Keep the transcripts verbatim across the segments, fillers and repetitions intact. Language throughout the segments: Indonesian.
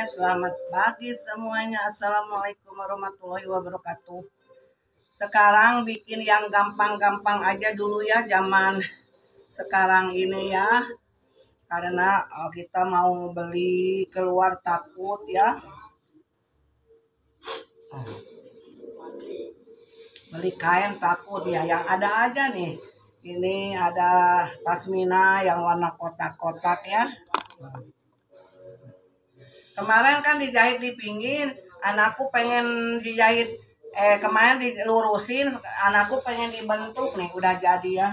selamat pagi semuanya. Assalamualaikum warahmatullahi wabarakatuh. Sekarang bikin yang gampang-gampang aja dulu ya, zaman sekarang ini ya. Karena oh, kita mau beli keluar takut ya. Beli kain takut ya, yang ada aja nih. Ini ada pasmina yang warna kotak-kotak ya. Kemarin kan dijahit di pinggir, anakku pengen dijahit, eh kemarin dilurusin, anakku pengen dibentuk nih, udah jadi ya.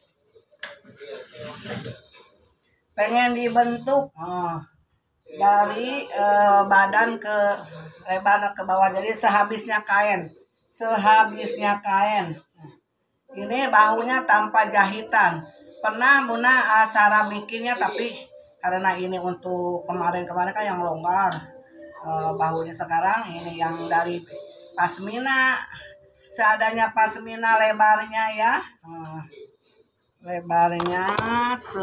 Pengen dibentuk oh, dari eh, badan ke lebar ke bawah, jadi sehabisnya kain, sehabisnya kain. Ini bahunya tanpa jahitan. Pernah Buna uh, cara bikinnya, tapi karena ini untuk kemarin-kemarin kan yang longgar uh, bahunya, sekarang ini yang dari pasmina, seadanya pasmina lebarnya ya, uh, lebarnya se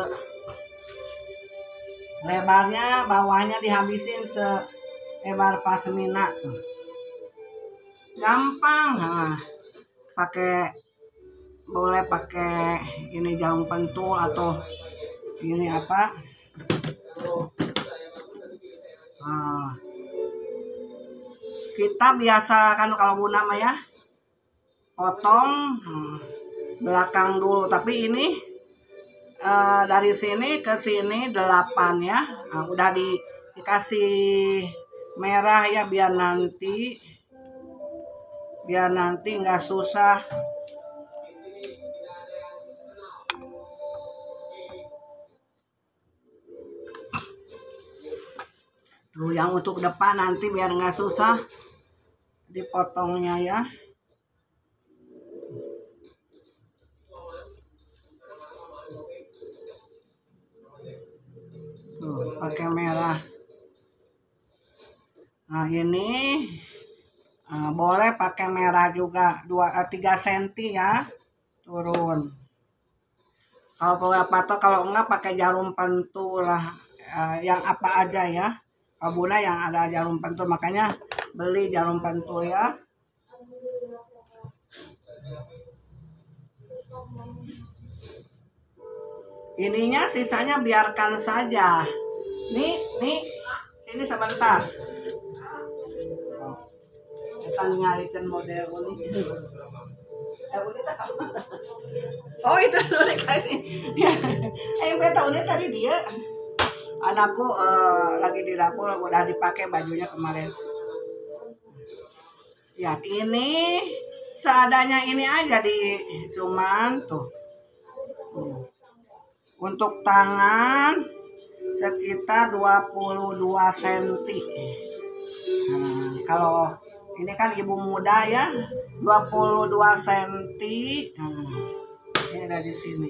lebarnya bawahnya dihabisin selebar pasmina tuh, gampang. Nah, pakai boleh pakai ini jarum pentul atau ini apa, nah, kita biasa kan kalau Buna mah ya potong hmm, belakang dulu, tapi ini uh, dari sini ke sini delapan ya. Nah, udah di, dikasih merah ya, biar nanti biar nanti nggak susah. Tuh, yang untuk depan nanti biar nggak susah dipotongnya ya. Tuh, pakai merah. Nah ini uh, boleh pakai merah juga, dua tiga senti ya, turun. Kalau boleh patok, kalau enggak pakai jarum pentul lah, uh, yang apa aja ya. Kalau Buna yang ada jarum pentul, makanya beli jarum pentul ya. Ininya sisanya biarkan saja. Nih, nih, sini sebentar. Kita ngalikan model ini. Oh itu udah kayak ini. Eh gue tahu dia tadi dia. Anakku uh, lagi di dapur, udah dipakai bajunya kemarin. Ya ini seadanya ini aja di, cuman tuh. Untuk tangan sekitar dua puluh dua senti. Nah, kalau ini kan ibu muda ya, dua puluh dua senti. Nah, ini ada di sini.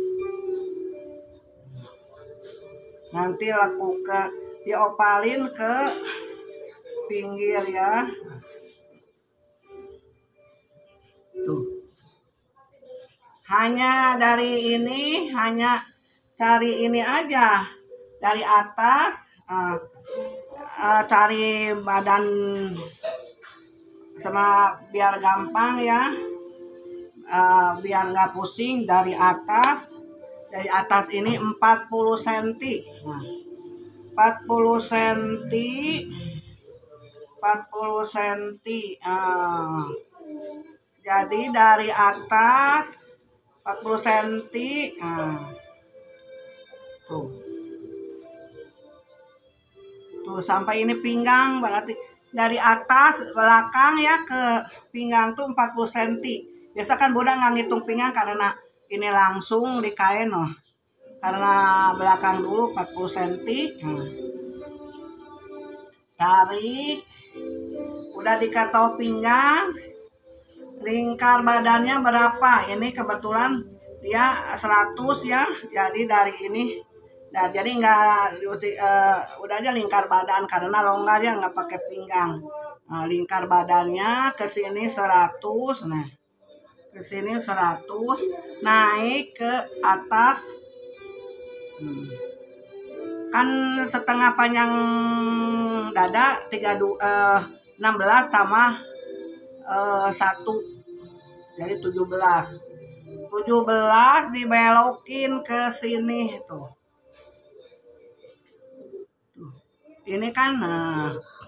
Nanti laku ke diopalin ke pinggir ya. Tuh. Hanya dari ini, hanya cari ini aja dari atas, uh, uh, cari badan sama biar gampang ya, uh, biar nggak pusing. Dari atas, dari atas ini empat puluh senti. Nah, empat puluh senti, empat puluh senti. Uh, jadi dari atas empat puluh senti. Nah, tuh. Tuh sampai ini pinggang, berarti dari atas belakang ya ke pinggang tuh empat puluh senti. Biasa kan Bunda nggak ngitung pinggang karena ini langsung di kain loh. Karena belakang dulu empat puluh senti. Hmm. Tarik. Udah dikatau pinggang. Lingkar badannya berapa? Ini kebetulan dia seratus ya. Jadi dari ini. Nah, jadi nggak uh, udah aja lingkar badan karena longgar ya, nggak pakai pinggang. Nah, lingkar badannya ke sini seratus. Nah, ke sini seratus, naik ke atas. Hmm. Kan setengah panjang dada tiga eh, enam belas tambah eh, satu jadi tujuh belas. tujuh belas dibelokin ke sini tuh. Tuh. Ini kan nah,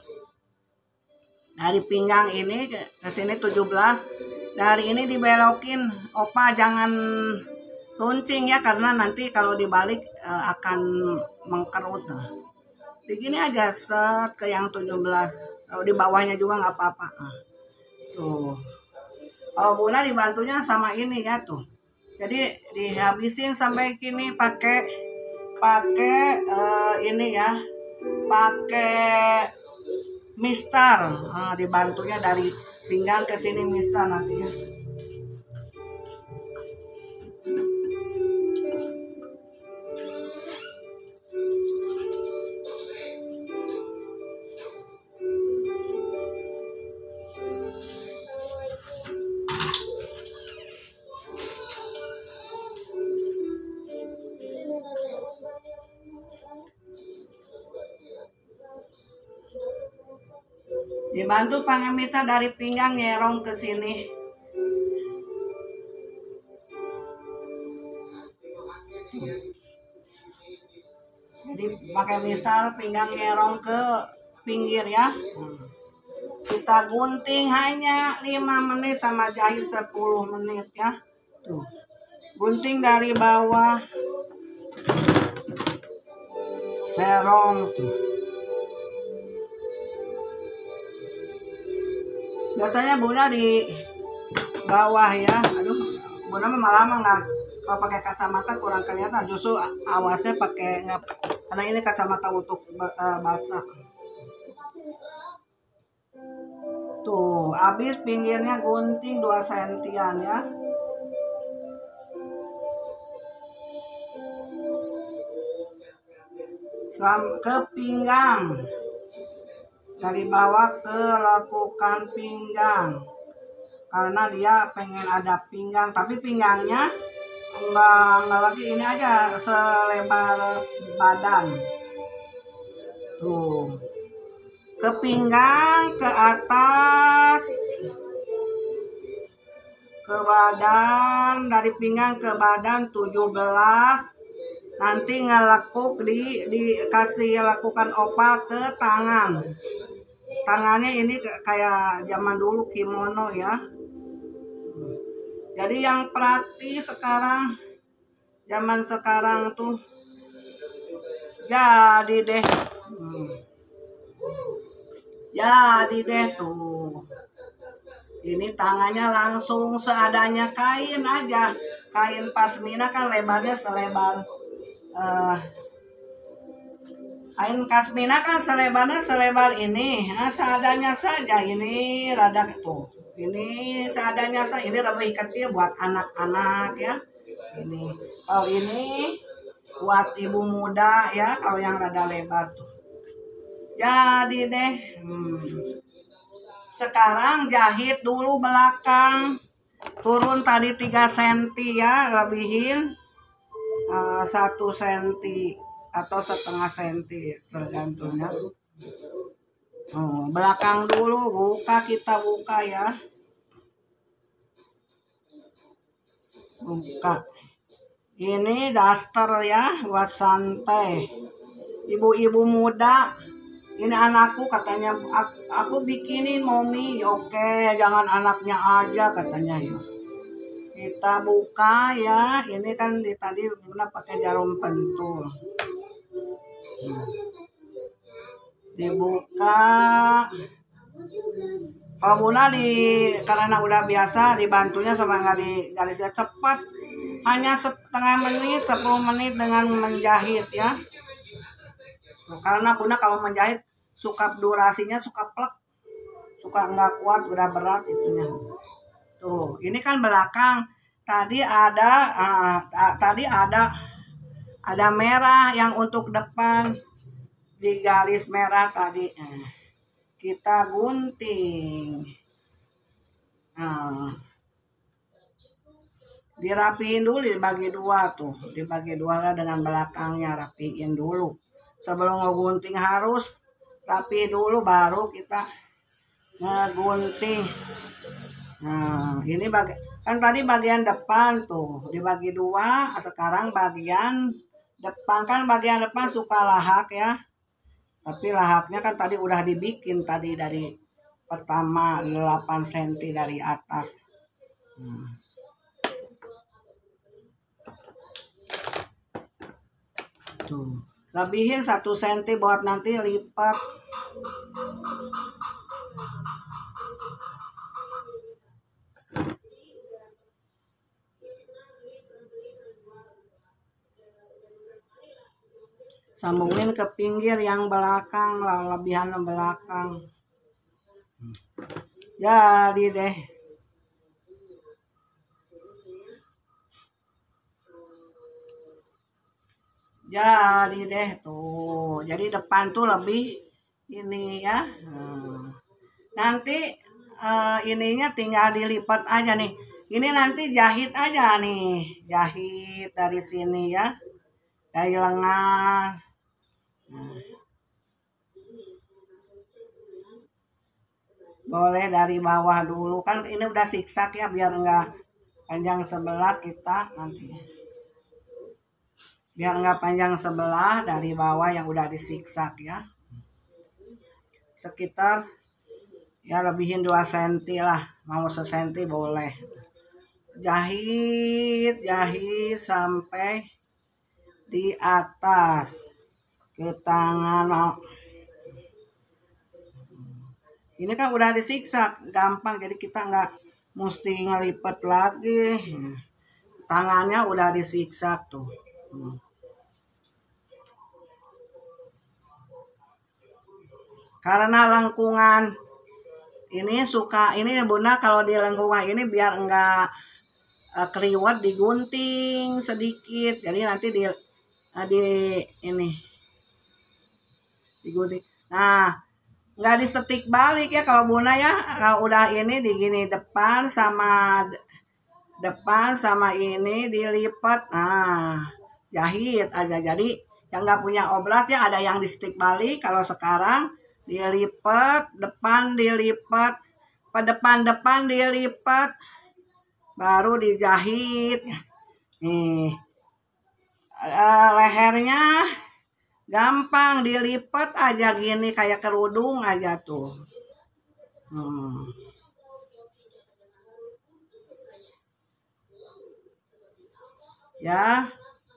dari pinggang ini ke, ke sini tujuh belas. Dari ini dibelokin. Opa jangan runcing ya, karena nanti kalau dibalik uh, akan mengkerut. Nah. Begini aja set ke yang tujuh belas. Kalau di bawahnya juga nggak apa-apa. Nah. Tuh. Kalau Buna dibantunya sama ini ya tuh. Jadi dihabisin sampai kini pakai pakai uh, ini ya. Pakai mistar. Nah, dibantunya dari pinggang ke sini mistar nantinya. Dibantu pengemisnya dari pinggang nyerong ke sini. Jadi pakai mistar pinggang nyerong ke pinggir ya. Kita gunting hanya lima menit sama jahit sepuluh menit ya. Tuh. Gunting dari bawah. Serong tuh. Biasanya Bunda di bawah ya. Aduh, Bunda malah lama nggak, kalau pakai kacamata kurang kelihatan. Justru awasnya pakai nggak, karena ini kacamata untuk uh, baca. Tuh, habis pinggirnya gunting dua sentian ya. Sampai ke pinggang. Dari bawah ke lekukan pinggang, karena dia pengen ada pinggang, tapi pinggangnya enggak enggak lagi ini aja selebar badan. Tuh, ke pinggang, ke atas, ke badan, dari pinggang ke badan tujuh belas. Nanti ngelekuk di dikasih lakukan opal ke tangan. Tangannya ini kayak zaman dulu kimono ya. Jadi yang praktis sekarang, zaman sekarang tuh jadi deh. Hmm. Jadi deh tuh. Ini tangannya langsung seadanya kain aja. Kain pasmina kan lebarnya selebar uh, kain kasmina kan selebarnya selebar ini, nah, seadanya saja. Ini rada tuh, ini seadanya saja. Ini lebih kecil buat anak-anak ya. Ini kalau ini buat ibu muda ya, kalau yang rada lebar tuh. Jadi deh, hmm. Sekarang jahit dulu belakang, turun tadi tiga senti ya, lebihin uh, satu senti atau setengah senti tergantungnya. Oh, belakang dulu buka, kita buka ya. Buka. Ini daster ya buat santai. Ibu-ibu muda, ini anakku katanya, aku, aku bikinin momi. Oke, jangan anaknya aja katanya ya. Kita buka ya. Ini kan di tadi Bunda pakai jarum pentul. Hmm. Dibuka. Kalau Bunda di karena udah biasa dibantunya sama nggak di garisnya cepat, hanya setengah menit sepuluh menit dengan menjahit ya. Karena Bunda kalau menjahit suka durasinya suka plek, suka nggak kuat, udah berat itunya. Tuh, ini kan belakang. Tadi ada uh, tadi ada ada merah yang untuk depan, di garis merah tadi. Uh, kita gunting. Uh, dirapiin dulu, dibagi dua tuh, dibagi dua lah dengan belakangnya, rapiin dulu. Sebelum ngegunting harus rapi dulu baru kita ngegunting. Nah ini bagi, kan tadi bagian depan tuh dibagi dua, sekarang bagian depan. Kan bagian depan suka lahak ya, tapi lahaknya kan tadi udah dibikin tadi dari pertama delapan sentimeter dari atas. Nah. Tuh lebihin satu senti buat nanti lipat. Sambungin ke pinggir yang belakang lah, lebihan belakang. Jadi deh. Jadi deh tuh. Jadi depan tuh lebih ini ya. Hmm. Nanti uh, ininya tinggal dilipat aja nih. Ini nanti jahit aja nih. Jahit dari sini ya. Dari lengan. Nah. Boleh dari bawah dulu. Kan ini udah siksak ya, biar enggak panjang sebelah kita nanti. Biar enggak panjang sebelah, dari bawah yang udah disiksak ya. Sekitar ya lebihin dua sentimeter lah. Mau sesenti boleh. Jahit, jahit sampai di atas ke tangan. Ini kan udah disiksak, gampang, jadi kita nggak mesti ngelipet lagi. Tangannya udah disiksak tuh. Karena lengkungan ini suka ini Bunda, kalau di lengkungan ini biar enggak uh, keriwat, digunting sedikit. Jadi nanti di uh, di ini digunting. Nah, nggak disetik balik ya kalau Bunda ya. Kalau udah ini di gini depan sama depan sama ini dilipat. Nah, jahit aja. Jadi yang nggak punya obras ya ada yang disetik balik. Kalau sekarang dilipat, depan dilipat, ke depan-depan dilipat, baru dijahit. Nih, uh, lehernya gampang dilipat aja gini kayak kerudung aja tuh. Hmm. Ya.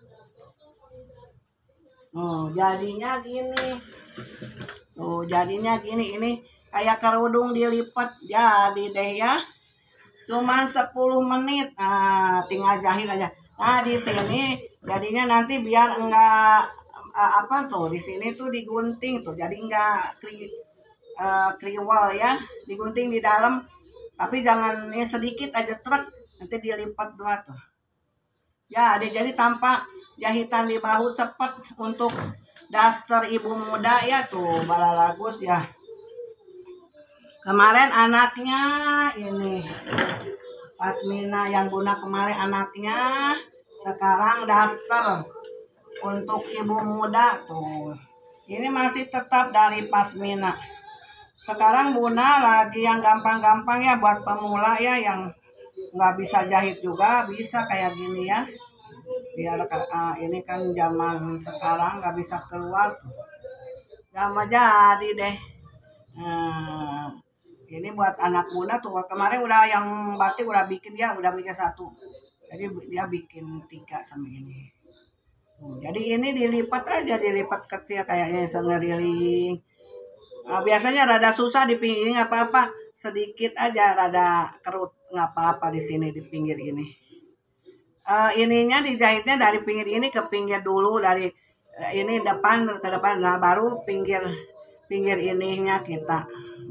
Oh, jadinya gini. Tuh, jadinya gini, ini kayak kerudung dilipat. Jadi deh ya. Cuman sepuluh menit. Nah, tinggal jahit aja. Nah, di sini jadinya nanti biar enggak uh, apa tuh, di sini tuh digunting tuh. Jadi enggak kri, uh, kriwal ya. Digunting di dalam. Tapi jangan ini sedikit aja truk, nanti dilipat dua tuh. Ya, jadi tanpa jahitan di bahu cepat untuk daster ibu muda ya tuh, balalagus ya. Kemarin anaknya ini Pasmina yang Bunda kemarin anaknya, sekarang daster untuk ibu muda tuh. Ini masih tetap dari Pasmina. Sekarang Bunda lagi yang gampang-gampang ya buat pemula ya, yang nggak bisa jahit juga bisa kayak gini ya. Biar uh, ini kan zaman sekarang nggak bisa keluar tuh. Gak jadi deh. Nah, ini buat anak Bunda tuh. Kemarin udah yang batik udah bikin ya, udah bikin satu. Jadi dia bikin tiga sama ini. Tuh, jadi ini dilipat aja, dilipat kecil kayaknya sengeriling. Nah, biasanya rada susah di pinggir, nggak apa-apa. Sedikit aja rada kerut, nggak apa-apa di sini di pinggir ini. Uh, ininya dijahitnya dari pinggir ini ke pinggir dulu, dari uh, ini depan ke depan, nah baru pinggir pinggir ininya kita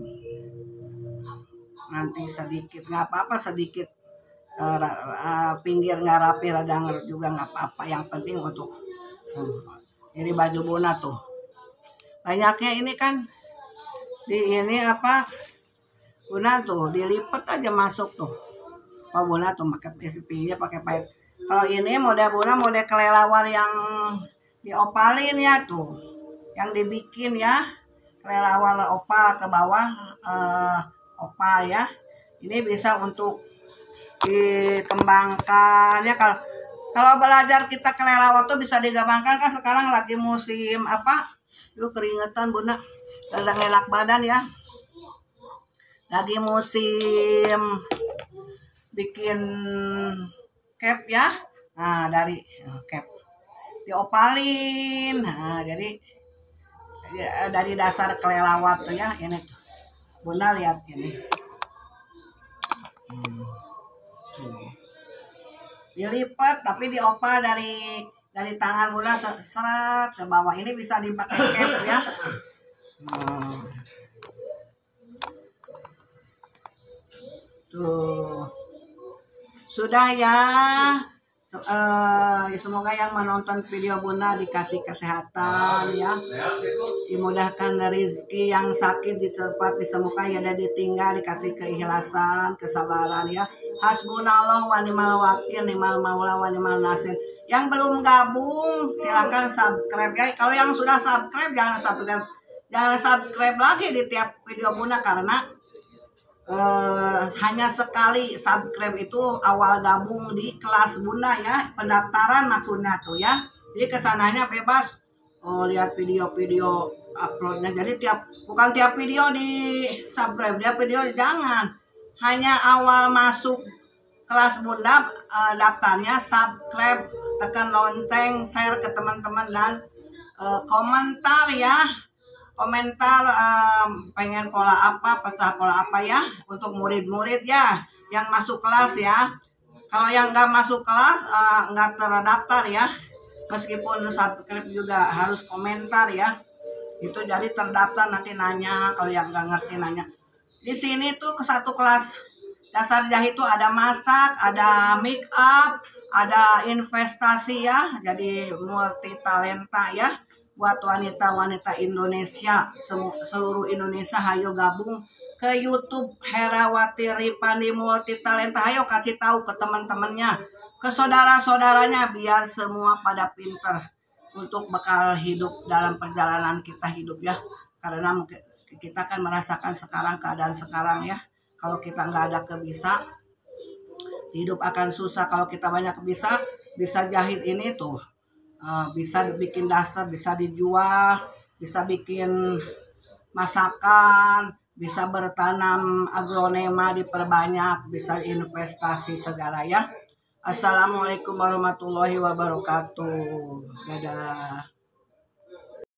nanti sedikit, nggak apa-apa sedikit uh, uh, pinggir nggak rapi rada ngerut juga nggak apa-apa, yang penting untuk uh, ini baju Bunda tuh banyaknya ini kan di ini apa Bunda tuh dilipat aja masuk tuh. Oh Bunda tuh pakai S P nya pakai pahit. Kalau ini model Bunda model kelelawar yang diopalin ya tuh, yang dibikin ya kelelawar opal ke bawah, uh, opal ya. Ini bisa untuk dikembangkan ya. Kalau kalau belajar kita kelelawar tuh bisa digabungkan kan sekarang lagi musim apa? Lu keringetan Bunda, kadang enak badan ya. Lagi musim bikin cap ya. Nah, dari cap diopalin. Nah, jadi dari dasar kelelawar tuh ya, ini tuh. Bunda lihat ini. Hmm. Dilipat tapi diopal dari dari tangan Bunda seret ke bawah. Ini bisa dipakai cap ya. Hmm. Tuh. Sudah ya. Uh, semoga yang menonton video Bunda dikasih kesehatan ya, dimudahkan rezeki, yang sakit cepat disembuhkan ya, dan ditinggal dikasih keikhlasan, kesabaran ya. Hasbunallah wa ni'mal wakil, ni'mal maula wa ni'mal nasir. Yang belum gabung silakan subscribe ya. Kalau yang sudah subscribe jangan subscribe jangan subscribe lagi di tiap video Bunda, karena Uh, hanya sekali subscribe itu awal gabung di kelas Bunda ya, pendaftaran maksudnya tuh ya. Jadi kesananya bebas, oh, lihat video-video uploadnya. Jadi tiap bukan tiap video di subscribe, tiap video jangan. Hanya awal masuk kelas Bunda, uh, daftarnya subscribe, tekan lonceng, share ke teman-teman, dan uh, komentar ya. Komentar um, pengen pola apa, pecah pola apa ya, untuk murid-murid ya yang masuk kelas ya. Kalau yang nggak masuk kelas uh, nggak terdaftar ya, meskipun subscribe juga harus komentar ya. Itu jadi terdaftar, nanti nanya kalau yang nggak ngerti nanya. Di sini tuh ke satu kelas dasar jahit itu ada masak, ada make up, ada investasi ya, jadi multi talenta ya. Buat wanita-wanita Indonesia, seluruh Indonesia, hayo gabung ke YouTube Herawati Ripandi Multi Talenta. Hayo kasih tahu ke teman-temannya, ke saudara-saudaranya, biar semua pada pinter untuk bekal hidup dalam perjalanan kita hidup ya. Karena kita kan merasakan sekarang keadaan sekarang ya. Kalau kita nggak ada kebisa, hidup akan susah. Kalau kita banyak kebisa, bisa jahit ini tuh. Uh, bisa bikin daster, bisa dijual, bisa bikin masakan, bisa bertanam agronema diperbanyak, bisa investasi segala ya. Assalamualaikum warahmatullahi wabarakatuh. Dadah.